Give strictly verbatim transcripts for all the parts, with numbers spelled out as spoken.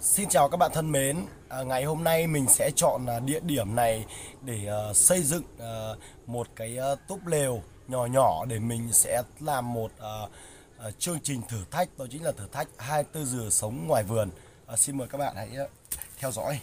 Xin chào các bạn thân mến. À, ngày hôm nay mình sẽ chọn à, địa điểm này để à, xây dựng à, một cái à, túp lều nhỏ nhỏ để mình sẽ làm một à, à, chương trình thử thách, đó chính là thử thách hai mươi tư giờ sống ngoài vườn. À, xin mời các bạn hãy à, theo dõi.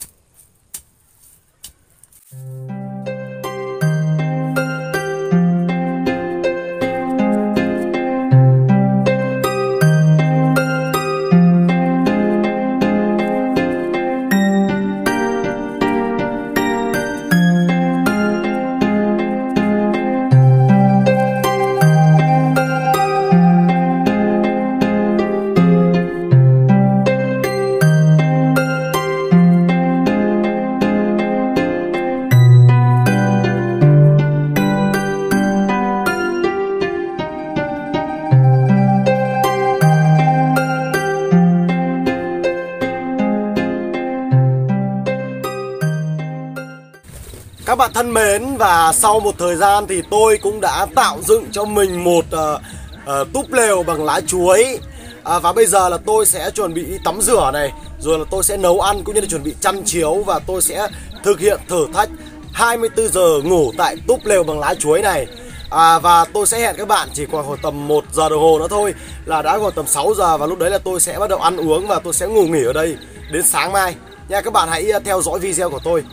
Các bạn thân mến, và sau một thời gian thì tôi cũng đã tạo dựng cho mình một uh, uh, túp lều bằng lá chuối. uh, Và bây giờ là tôi sẽ chuẩn bị tắm rửa này, rồi là tôi sẽ nấu ăn cũng như là chuẩn bị chăn chiếu. Và tôi sẽ thực hiện thử thách hai mươi tư giờ ngủ tại túp lều bằng lá chuối này. à, Và tôi sẽ hẹn các bạn chỉ còn khoảng tầm một giờ đồng hồ nữa thôi là đã còn tầm sáu giờ. Và lúc đấy là tôi sẽ bắt đầu ăn uống và tôi sẽ ngủ nghỉ ở đây đến sáng mai nha. Các bạn hãy theo dõi video của tôi.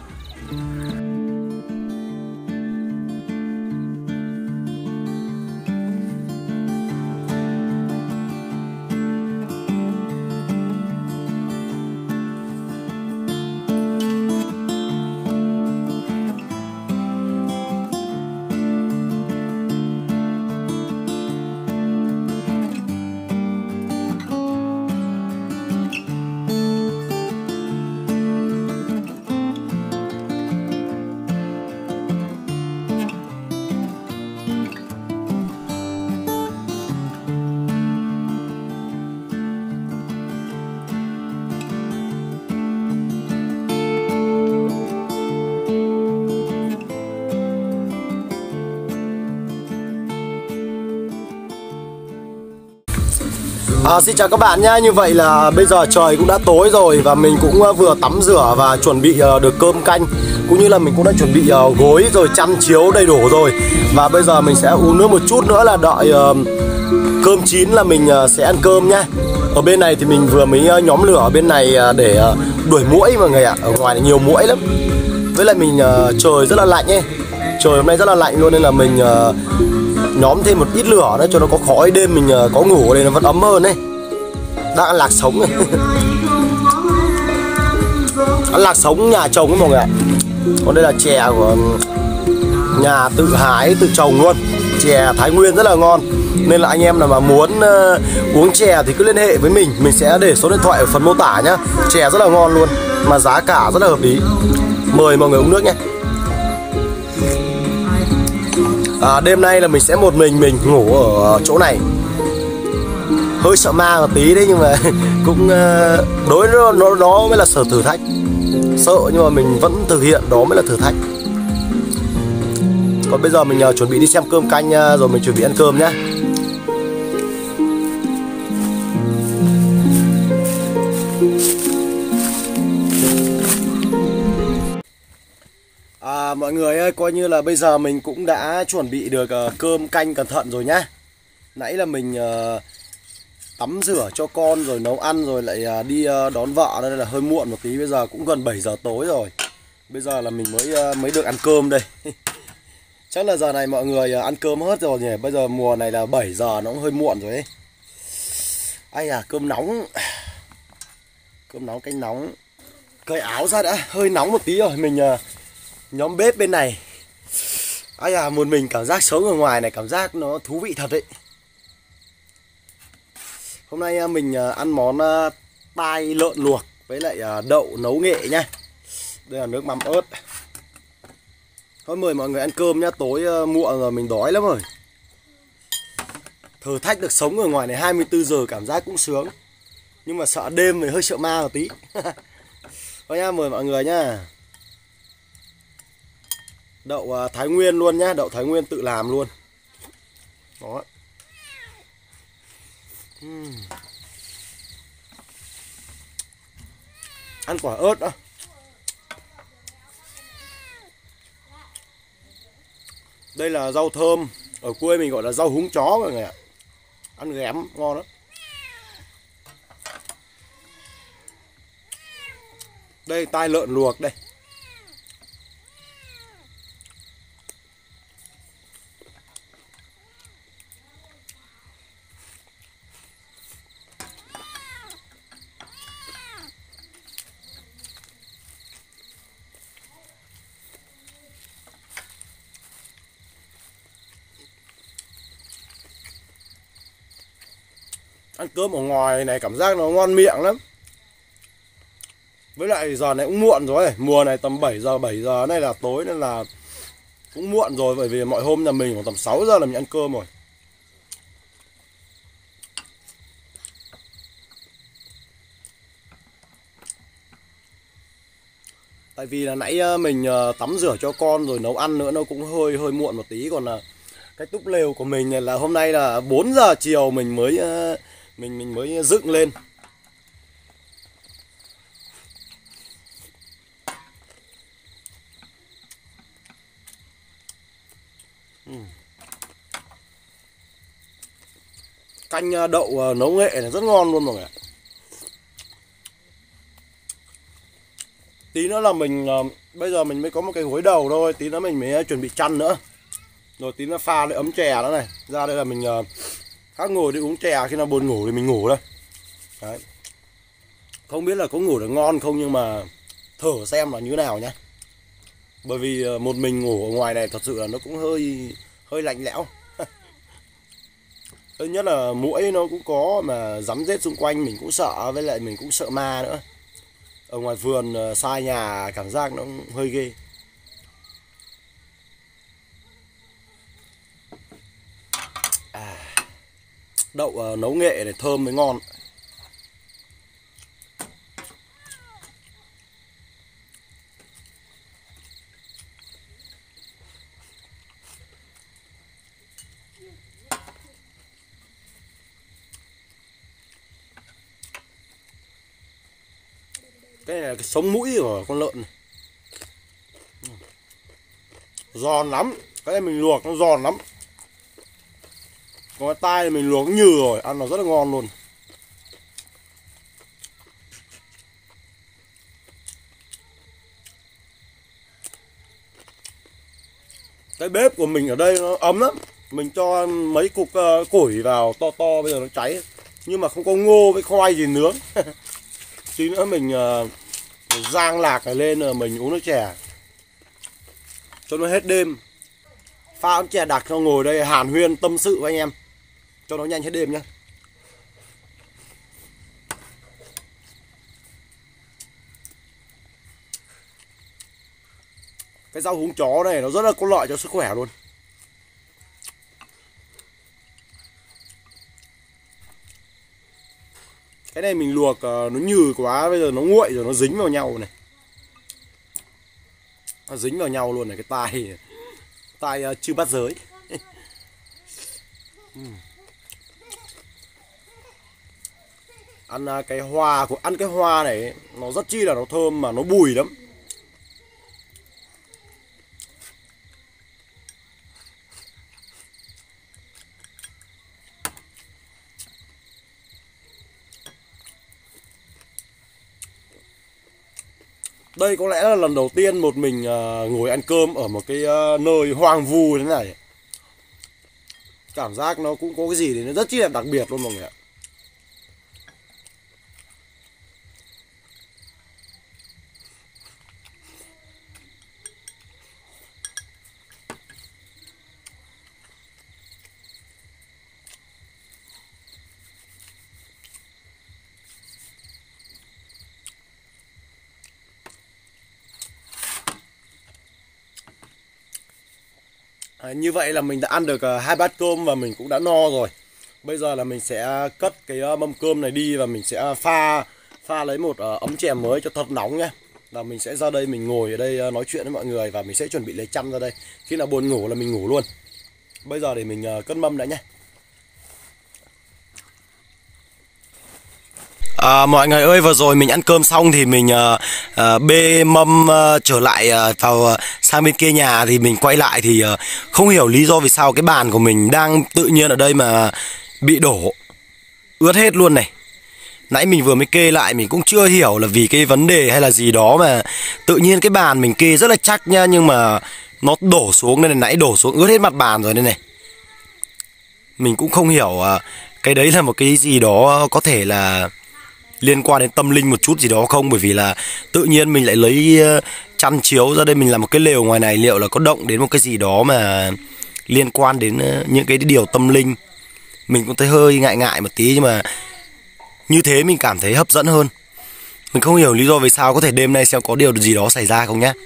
À, xin chào các bạn nhé. Như vậy là bây giờ trời cũng đã tối rồi và mình cũng vừa tắm rửa và chuẩn bị uh, được cơm canh, cũng như là mình cũng đã chuẩn bị uh, gối rồi chăn chiếu đầy đủ rồi. Và bây giờ mình sẽ uống nước một chút nữa là đợi uh, cơm chín là mình uh, sẽ ăn cơm nhé. Ở bên này thì mình vừa mới uh, nhóm lửa ở bên này uh, để uh, đuổi muỗi mọi người ạ. Ở ngoài này nhiều muỗi lắm. Với lại mình uh, trời rất là lạnh ấy. Trời hôm nay rất là lạnh luôn nên là mình uh, nhóm thêm một ít lửa nữa cho nó có khói, đêm mình uh, có ngủ ở đây nó vẫn ấm hơn đấy. Đang ăn lạc sống này. Ăn lạc sống nhà trồng ấy mọi người ạ. Còn đây là chè của nhà tự hái tự trồng luôn. Chè Thái Nguyên rất là ngon. Nên là anh em nào mà muốn uh, uống chè thì cứ liên hệ với mình. Mình sẽ để số điện thoại ở phần mô tả nhá. Chè rất là ngon luôn, mà giá cả rất là hợp lý. Mời mọi người uống nước nhé. À, đêm nay là mình sẽ một mình mình ngủ ở chỗ này. Hơi sợ ma một tí đấy, nhưng mà cũng đối nó, nó đó mới là sở thử thách. Sợ nhưng mà mình vẫn thực hiện, đó mới là thử thách. Còn bây giờ mình uh, chuẩn bị đi xem cơm canh uh, rồi mình chuẩn bị ăn cơm nhé. À, mọi người ơi, coi như là bây giờ mình cũng đã chuẩn bị được uh, cơm canh cẩn thận rồi nhá. Nãy là mình uh, tắm rửa cho con rồi nấu ăn rồi lại đi đón vợ, nên là hơi muộn một tí. Bây giờ cũng gần bảy giờ tối rồi. Bây giờ là mình mới mới được ăn cơm đây. Chắc là giờ này mọi người ăn cơm hết rồi nhỉ. Bây giờ mùa này là bảy giờ, nó cũng hơi muộn rồi ấy. Ai à, cơm nóng. Cơm nóng, canh nóng. Cởi áo ra đã, hơi nóng một tí rồi. Mình nhóm bếp bên này. Ai à, một mình cảm giác sống ở ngoài này cảm giác nó thú vị thật đấy. Hôm nay mình ăn món tai lợn luộc với lại đậu nấu nghệ nhá. Đây là nước mắm ớt. Thôi mời mọi người ăn cơm nhá, tối muộn rồi mình đói lắm rồi. Thử thách được sống ở ngoài này hai mươi tư giờ cảm giác cũng sướng. Nhưng mà sợ đêm thì hơi sợ ma một tí. Thôi nhá, mời mọi người nhá. Đậu Thái Nguyên luôn nhá, đậu Thái Nguyên tự làm luôn. Đó. Uhm. Ăn quả ớt đó. Đây là rau thơm, ở quê mình gọi là rau húng chó mọi người ạ. Ăn ghém ngon lắm. Đây tai lợn luộc đây. Ăn cơm ở ngoài này cảm giác nó ngon miệng lắm. Với lại giờ này cũng muộn rồi, mùa này tầm bảy giờ, bảy giờ này là tối nên là cũng muộn rồi, bởi vì mọi hôm nhà mình khoảng tầm sáu giờ là mình ăn cơm rồi. Tại vì là nãy mình tắm rửa cho con rồi nấu ăn nữa, nó cũng hơi hơi muộn một tí. Còn là cái túp lều của mình là hôm nay là bốn giờ chiều mình mới mình mình mới dựng lên. Canh đậu nấu nghệ này rất ngon luôn mọi người ạ. Tí nữa là mình bây giờ mình mới có một cái gối đầu thôi, tí nữa mình mới chuẩn bị chăn nữa. Rồi tí nữa pha lấy ấm chè đó này. Ra đây là mình khác ngồi đi uống chè, khi nào buồn ngủ thì mình ngủ đây. Đấy. Không biết là có ngủ được ngon không, nhưng mà thử xem là như thế nào nhá. Bởi vì một mình ngủ ở ngoài này thật sự là nó cũng hơi hơi lạnh lẽo. Thứ nhất là muỗi nó cũng có, mà rắn rết xung quanh mình cũng sợ, với lại mình cũng sợ ma nữa. Ở ngoài vườn xa nhà cảm giác nó cũng hơi ghê. À, đậu uh, nấu nghệ để thơm mới ngon. Cái này là cái sống mũi của con lợn này. Giòn lắm. Cái này mình luộc nó giòn lắm. Còn cái tai thì mình luộc cũng nhừ rồi, ăn nó rất là ngon luôn. Cái bếp của mình ở đây nó ấm lắm. Mình cho mấy cục uh, củi vào to to, bây giờ nó cháy. Nhưng mà không có ngô với khoai gì nướng. Tí nữa mình uh, rang lạc này lên rồi mình uống nước chè cho nó hết đêm. Pha ấm chè đặc cho ngồi đây hàn huyên tâm sự với anh em cho nó nhanh hết đêm nhá. Cái rau húng chó này nó rất là có lợi cho sức khỏe luôn. Cái này mình luộc nó nhừ quá, bây giờ nó nguội rồi nó dính vào nhau này. Nó dính vào nhau luôn này, cái tai tai uh, chư bát giới. Ăn uh, cái hoa của ăn cái hoa này nó rất chi là nó thơm mà nó bùi lắm. Đây có lẽ là lần đầu tiên một mình uh, ngồi ăn cơm ở một cái uh, nơi hoang vu thế này. Cảm giác nó cũng có cái gì thì nó rất chi là đặc biệt luôn mọi người ạ. À, như vậy là mình đã ăn được uh, hai bát cơm và mình cũng đã no rồi. Bây giờ là mình sẽ cất cái uh, mâm cơm này đi và mình sẽ pha pha lấy một uh, ấm chè mới cho thật nóng nhé. Là mình sẽ ra đây mình ngồi ở đây uh, nói chuyện với mọi người và mình sẽ chuẩn bị lấy chăn ra đây. Khi nào buồn ngủ là mình ngủ luôn. Bây giờ để mình uh, cất mâm đã nhé. À, mọi người ơi, vừa rồi mình ăn cơm xong thì mình uh, uh, bê mâm uh, trở lại uh, vào uh, sang bên kia nhà, thì mình quay lại thì uh, không hiểu lý do vì sao cái bàn của mình đang tự nhiên ở đây mà bị đổ ướt hết luôn này. Nãy mình vừa mới kê lại, mình cũng chưa hiểu là vì cái vấn đề hay là gì đó mà tự nhiên cái bàn mình kê rất là chắc nha, nhưng mà nó đổ xuống đây này, nãy đổ xuống ướt hết mặt bàn rồi đây này. Mình cũng không hiểu uh, cái đấy là một cái gì đó có thể là liên quan đến tâm linh một chút gì đó không, bởi vì là tự nhiên mình lại lấy uh, chăn chiếu ra đây mình làm một cái lều ngoài này, liệu là có động đến một cái gì đó mà liên quan đến uh, những cái điều tâm linh. Mình cũng thấy hơi ngại ngại một tí, nhưng mà như thế mình cảm thấy hấp dẫn hơn. Mình không hiểu lý do vì sao, có thể đêm nay sẽ có điều gì đó xảy ra không nhá.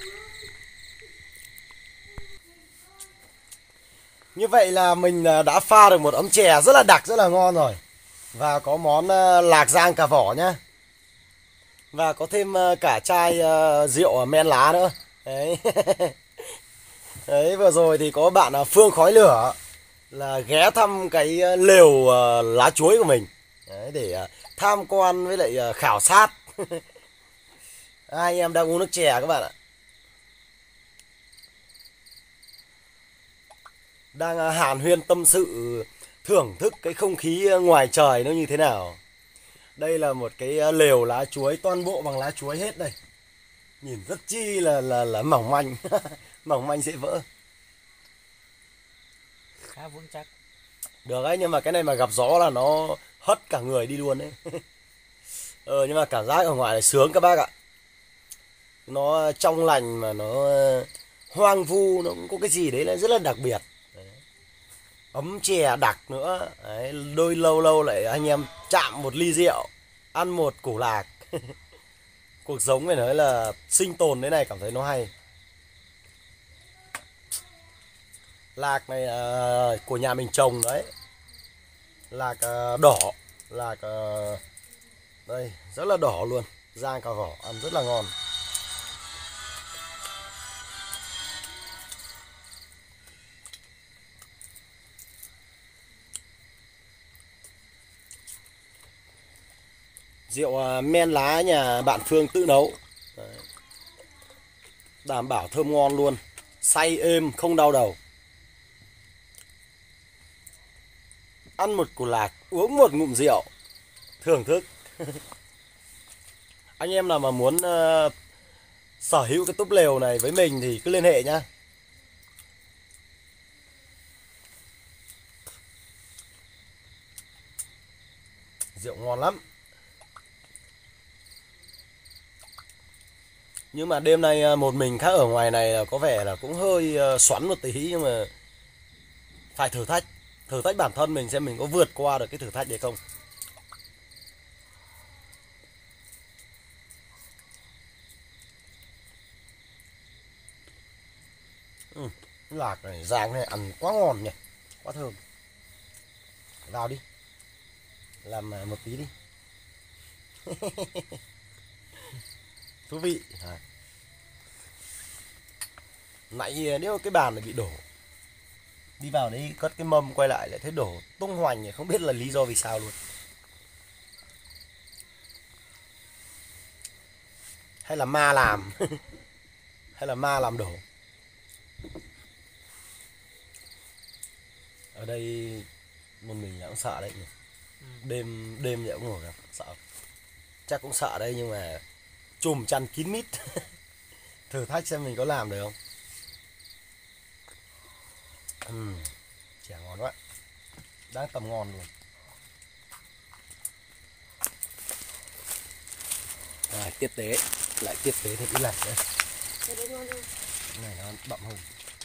Như vậy là mình đã pha được một ấm chè rất là đặc, rất là ngon rồi. Và có món lạc rang cà vỏ nhá. Và có thêm cả chai rượu men lá nữa. Đấy. Đấy, vừa rồi thì có bạn Phương Khói Lửa là ghé thăm cái lều lá chuối của mình. Đấy, để tham quan với lại khảo sát. Hai anh em đang uống nước chè các bạn ạ. Đang hàn huyên tâm sự, thưởng thức cái không khí ngoài trời nó như thế nào. Đây là một cái lều lá chuối, toàn bộ bằng lá chuối hết đây. Nhìn rất chi là là là mỏng manh. Mỏng manh dễ vỡ. Khá vững chắc. Được ấy, nhưng mà cái này mà gặp gió là nó hất cả người đi luôn đấy. Ờ, nhưng mà cảm giác ở ngoài này sướng các bác ạ. Nó trong lành mà nó hoang vu, nó cũng có cái gì đấy là rất là đặc biệt. Đấy. Ấm chè đặc nữa. Đấy, đôi lâu lâu lại anh em chạm một ly rượu, ăn một củ lạc. Cuộc sống phải nói là sinh tồn thế này cảm thấy nó hay. Lạc này uh, của nhà mình trồng đấy. Lạc uh, đỏ, lạc uh, đây rất là đỏ luôn, rang cà vỏ ăn rất là ngon. Rượu uh, men lá nhà bạn Phương tự nấu. Đấy. Đảm bảo thơm ngon luôn, say êm không đau đầu. Ăn một củ lạc, uống một ngụm rượu, thưởng thức. Anh em nào mà muốn uh, sở hữu cái túp lều này với mình thì cứ liên hệ nhá. Rượu ngon lắm. Nhưng mà đêm nay một mình khác ở ngoài này có vẻ là cũng hơi xoắn một tí, nhưng mà phải thử thách. Thử thách bản thân mình xem mình có vượt qua được cái thử thách đấy không. Ừ, lạc này, rang này ăn quá ngon nhỉ, quá thơm. Vào đi, làm một tí đi. Thú vị. À. Nãy nếu cái bàn này bị đổ, đi vào đấy cất cái mâm quay lại lại thấy đổ tung hoành, không biết là lý do vì sao luôn. Hay là ma làm. Hay là ma làm đổ. Ở đây một mình là cũng sợ đấy nhỉ. Ừ. Đêm đêm vậy cũng ngồi gặp sợ. Chắc cũng sợ đây, nhưng mà chùm chăn kín mít. Thử thách xem mình có làm được không. Uhm, chè ngon quá, đang tầm ngon luôn. Rồi tiếp tế, lại tiếp tế thêm ít lạnh nữa. Cái này nó bậm hơn.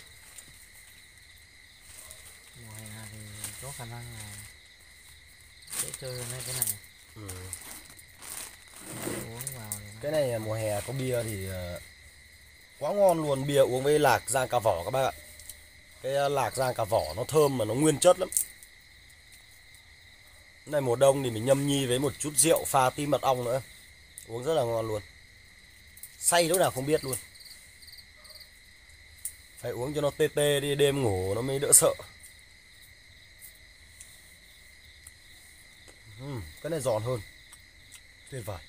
Mùa hè thì có khả năng là dễ chơi hơn cái này. Ừ. Uống vào thì cái này mùa hè có bia thì quá ngon luôn. Bia uống với lạc rang cà vỏ các bác ạ. Cái lạc rang cà vỏ nó thơm mà nó nguyên chất lắm. Này mùa đông thì mình nhâm nhi với một chút rượu pha tí mật ong nữa, uống rất là ngon luôn. Say lúc nào không biết luôn. Phải uống cho nó tê tê đi, đêm ngủ nó mới đỡ sợ. uhm, Cái này giòn hơn. Tuyệt vời.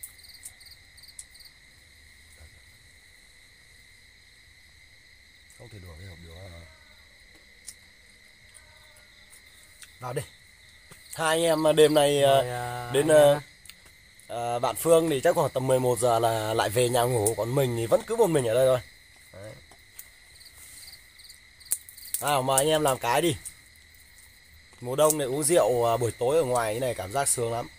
Không thể đùa với hộp đùa. Vào đi. Hai anh em đêm nay Rồi, à, đến anh à, bạn Phương thì chắc khoảng tầm mười một giờ là lại về nhà ngủ, còn mình thì vẫn cứ một mình ở đây thôi. Đấy. À, mà anh em làm cái đi. Mùa đông này uống rượu à, buổi tối ở ngoài cái này cảm giác sướng lắm.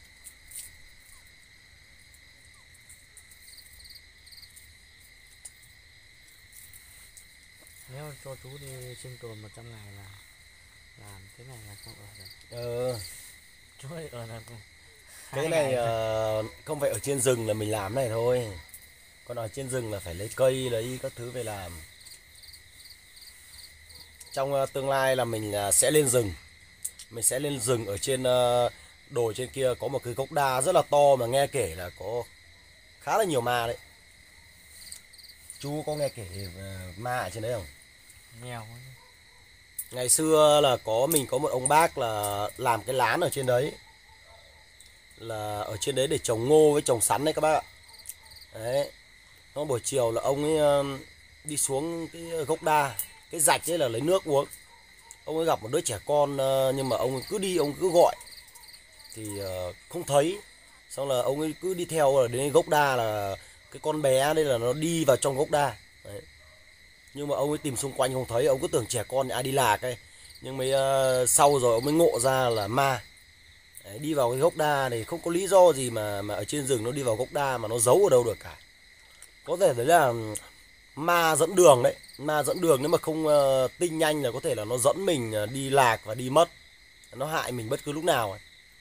Nếu cho chú đi sinh tồn một trăm ngày là làm cái này là không ở được. Ờ. Chú ơi, ở là không. Cái này uh, không phải ở trên rừng là mình làm này thôi. Còn ở trên rừng là phải lấy cây, lấy các thứ về làm. Trong uh, tương lai là mình uh, sẽ lên rừng. Mình sẽ lên rừng ở trên uh, đồi trên kia có một cái gốc đa rất là to mà nghe kể là có khá là nhiều ma đấy. Chú có nghe kể uh, ma ở trên đấy không? Nghèo. Ngày xưa là có mình có một ông bác là làm cái lán ở trên đấy. Là ở trên đấy để trồng ngô với trồng sắn đấy các bác ạ. Đấy. Nó buổi chiều là ông ấy uh, đi xuống cái gốc đa, cái rạch ấy là lấy nước uống. Ông ấy gặp một đứa trẻ con uh, nhưng mà ông ấy cứ đi, ông cứ gọi thì uh, không thấy. Xong là ông ấy cứ đi theo là đến gốc đa là cái con bé đây là nó đi vào trong gốc đa. Đấy. Nhưng mà ông ấy tìm xung quanh không thấy, ông cứ tưởng trẻ con ai đi lạc ấy. Nhưng mới uh, sau rồi ông mới ngộ ra là ma. Đấy, đi vào cái gốc đa này không có lý do gì mà mà ở trên rừng nó đi vào gốc đa mà nó giấu ở đâu được cả. Có thể đấy là ma dẫn đường đấy, ma dẫn đường nếu mà không uh, tinh nhanh là có thể là nó dẫn mình uh, đi lạc và đi mất. Nó hại mình bất cứ lúc nào ấy.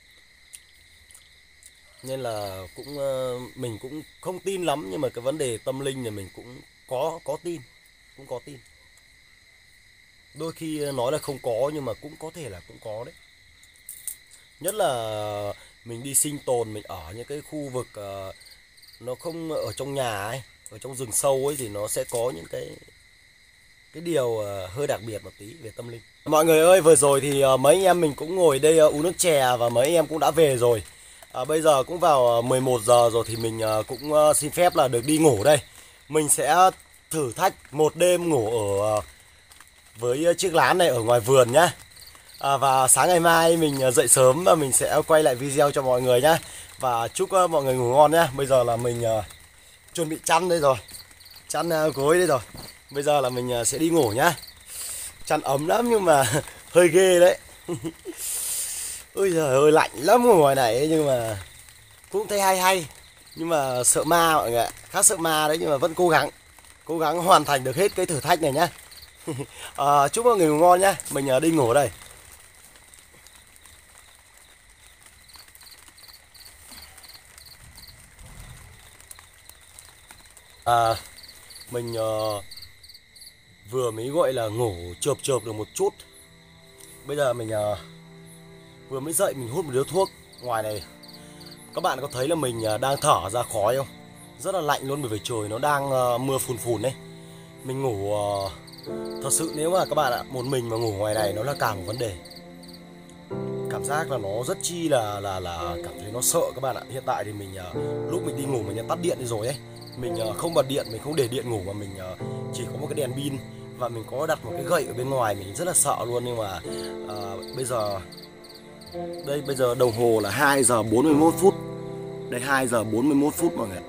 Nên là cũng uh, mình cũng không tin lắm, nhưng mà cái vấn đề tâm linh thì mình cũng có có tin, cũng có tin. Đôi khi nói là không có nhưng mà cũng có thể là cũng có đấy. Nhất là mình đi sinh tồn, mình ở những cái khu vực uh, nó không ở trong nhà ấy, ở trong rừng sâu ấy thì nó sẽ có những cái cái điều uh, hơi đặc biệt một tí về tâm linh. Mọi người ơi, vừa rồi thì uh, mấy anh em mình cũng ngồi đây uh, uống nước chè và mấy anh em cũng đã về rồi. Uh, bây giờ cũng vào uh, mười một giờ rồi thì mình uh, cũng uh, xin phép là được đi ngủ đây. Mình sẽ thử thách một đêm ngủ ở uh, với chiếc lán này ở ngoài vườn nhá. À, và sáng ngày mai mình dậy sớm và mình sẽ quay lại video cho mọi người nhá. Và chúc uh, mọi người ngủ ngon nhá. Bây giờ là mình uh, chuẩn bị chăn đây rồi, chăn uh, gối đây rồi. Bây giờ là mình uh, sẽ đi ngủ nhá. Chăn ấm lắm nhưng mà hơi ghê đấy. Ôi giời ơi, lạnh lắm ở ngoài này ấy, nhưng mà cũng thấy hay hay. Nhưng mà sợ ma mọi người ạ, khá sợ ma đấy, nhưng mà vẫn cố gắng cố gắng hoàn thành được hết cái thử thách này nhá. À, chúc mọi người ngủ ngon nhá. Mình uh, đi ngủ đây. À, mình uh, vừa mới gọi là ngủ chợp chợp được một chút. Bây giờ mình uh, vừa mới dậy mình hút một điếu thuốc. Ngoài này các bạn có thấy là mình uh, đang thở ra khói không? Rất là lạnh luôn, bởi vì trời nó đang uh, mưa phùn phùn đấy. Mình ngủ uh, thật sự nếu mà các bạn ạ, một mình mà ngủ ngoài này nó là cả một vấn đề. Cảm giác là nó rất chi là là là cảm thấy nó sợ các bạn ạ. Hiện tại thì mình uh, lúc mình đi ngủ mình đã tắt điện đi rồi ấy. Mình uh, không bật điện, mình không để điện ngủ mà mình uh, chỉ có một cái đèn pin và mình có đặt một cái gậy ở bên ngoài, mình rất là sợ luôn. Nhưng mà uh, bây giờ đây bây giờ đồng hồ là hai giờ bốn mươi mốt phút. Đây hai giờ bốn mươi mốt phút mọi người.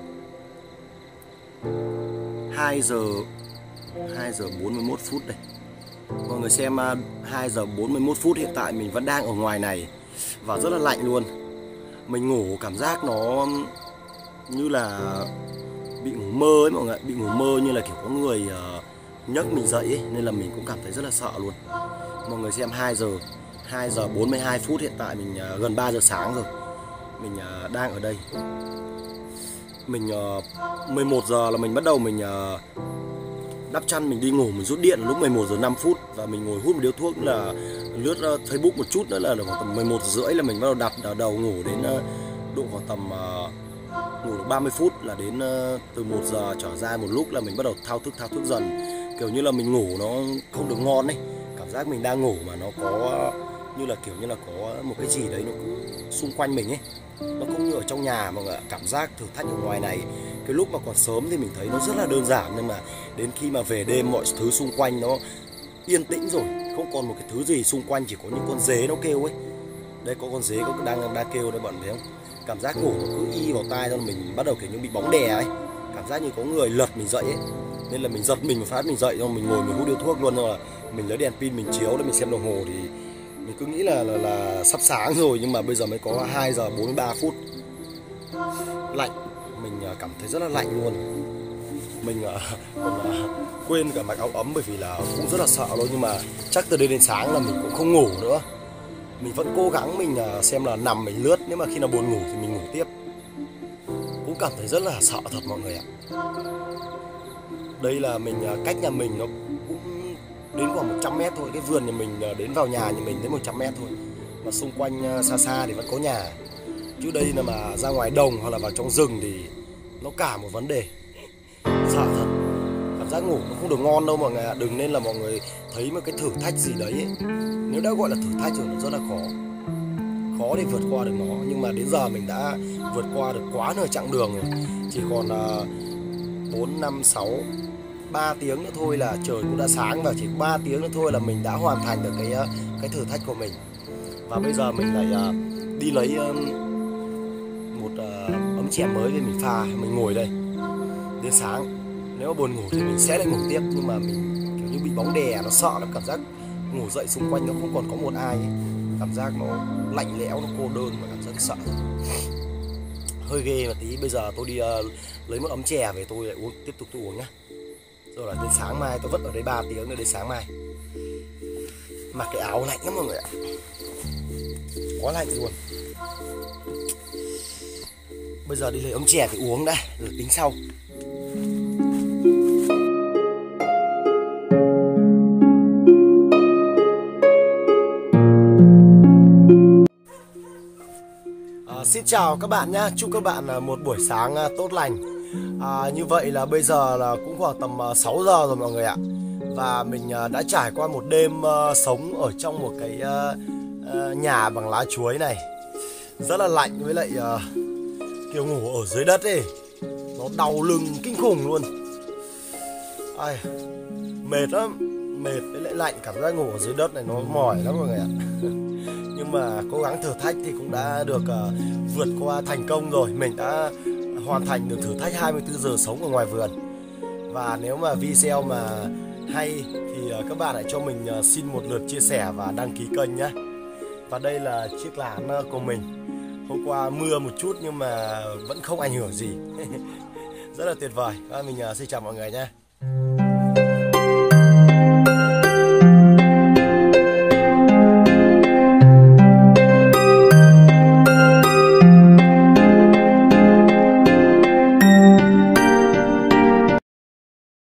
hai giờ hai giờ bốn mươi mốt phút đây. Mọi người xem uh, hai giờ bốn mươi mốt phút hiện tại mình vẫn đang ở ngoài này và rất là lạnh luôn. Mình ngủ cảm giác nó như là bị ngủ mơ ấy mọi người, bị ngủ mơ như là kiểu có người uh, nhấc mình dậy ấy, nên là mình cũng cảm thấy rất là sợ luôn. Mọi người xem hai giờ hai giờ bốn mươi hai phút hiện tại mình uh, gần ba giờ sáng rồi. Mình uh, đang ở đây. Mình uh, mười một giờ là mình bắt đầu mình uh, đắp chăn mình đi ngủ, mình rút điện lúc mười một giờ năm phút và mình ngồi hút một điếu thuốc là lướt uh, Facebook một chút nữa là khoảng tầm mười một giờ rưỡi là mình bắt đầu đặt đầu ngủ đến uh, độ khoảng tầm uh, ngủ được ba mươi phút là đến uh, từ một giờ trở ra một lúc là mình bắt đầu thao thức thao thức dần, kiểu như là mình ngủ nó không được ngon ấy, cảm giác mình đang ngủ mà nó có uh, như là kiểu như là có một cái gì đấy nó cứ xung quanh mình ấy, nó không như ở trong nhà mọi người ạ. Cảm giác thử thách ở ngoài này cái lúc mà còn sớm thì mình thấy nó rất là đơn giản, nhưng mà đến khi mà về đêm mọi thứ xung quanh nó yên tĩnh rồi, không còn một cái thứ gì xung quanh, chỉ có những con dế nó kêu ấy. Đây có con dế có đang đang kêu đấy, bạn thấy không? Cảm giác ngủ nó cứ y vào tai, cho mình bắt đầu kiểu như bị bóng đè ấy, cảm giác như có người lật mình dậy ấy. Nên là mình giật mình một phát mình dậy, xong mình ngồi mình hút điếu thuốc luôn. Rồi là mình lấy đèn pin mình chiếu để mình xem đồng hồ thì mình cứ nghĩ là, là là sắp sáng rồi, nhưng mà bây giờ mới có hai giờ bốn mươi ba phút. Lạnh, mình cảm thấy rất là lạnh luôn. Mình còn quên cả mặc áo ấm bởi vì là cũng rất là sợ luôn. Nhưng mà chắc từ đây đến sáng là mình cũng không ngủ nữa. Mình vẫn cố gắng mình xem là nằm mình lướt, nếu mà khi nào buồn ngủ thì mình ngủ tiếp. Cũng cảm thấy rất là sợ thật mọi người ạ. Đây là mình cách nhà mình nó cũng đến khoảng một trăm mét thôi. Cái vườn nhà mình đến vào nhà nhà mình đến một trăm mét thôi. Mà xung quanh xa xa thì vẫn có nhà. Chứ đây là mà ra ngoài đồng hoặc là vào trong rừng thì nó cả một vấn đề. Sợ thật. Cảm giác ngủ nó không được ngon đâu mọi người ạ. Đừng nên là mọi người thấy một cái thử thách gì đấy ấy. Nếu đã gọi là thử thách rồi nó rất là khó. Khó để vượt qua được nó. Nhưng mà đến giờ mình đã vượt qua được quá nửa chặng đường rồi. Chỉ còn bốn, năm, sáu, ba tiếng nữa thôi là trời cũng đã sáng. Và chỉ ba tiếng nữa thôi là mình đã hoàn thành được cái cái thử thách của mình. Và bây giờ mình lại đi lấy một ấm chè mới để mình pha, mình ngồi đây đến sáng. Nếu mà buồn ngủ thì mình sẽ lại ngủ tiếp. Nhưng mà mình kiểu như bị bóng đè, nó sợ lắm. Cảm giác ngủ dậy xung quanh nó không còn có một ai ấy. Cảm giác nó lạnh lẽo, nó cô đơn và cảm giác sợ. Hơi ghê mà tí. Bây giờ tôi đi uh, lấy một ấm chè về tôi lại uống, tiếp tục tôi uống nhá. Rồi là đến sáng mai, tôi vẫn ở đây ba tiếng nữa đến sáng mai. Mặc cái áo lạnh lắm mọi người ạ. Quá lạnh luôn. Bây giờ đi lấy ấm chè thì uống đã, rồi tính sau. À, xin chào các bạn nhé. Chúc các bạn một buổi sáng tốt lành. à, Như vậy là bây giờ là cũng khoảng tầm sáu giờ rồi mọi người ạ. Và mình đã trải qua một đêm uh, sống ở trong một cái uh, uh, nhà bằng lá chuối này. Rất là lạnh, với lại uh, kiểu ngủ ở dưới đất ấy, nó đau lưng kinh khủng luôn. Ai, mệt lắm, mệt với lại lạnh, cảm giác ngủ ở dưới đất này nó mỏi lắm mọi người ạ. Nhưng mà cố gắng thử thách thì cũng đã được uh, vượt qua thành công rồi. Mình đã hoàn thành được thử thách hai mươi tư giờ sống ở ngoài vườn. Và nếu mà video mà hay thì uh, các bạn hãy cho mình uh, xin một lượt chia sẻ và đăng ký kênh nhé. Và đây là chiếc lán uh, của mình. Hôm qua mưa một chút nhưng mà vẫn không ảnh hưởng gì. Rất là tuyệt vời. Và mình uh, xin chào mọi người nhé.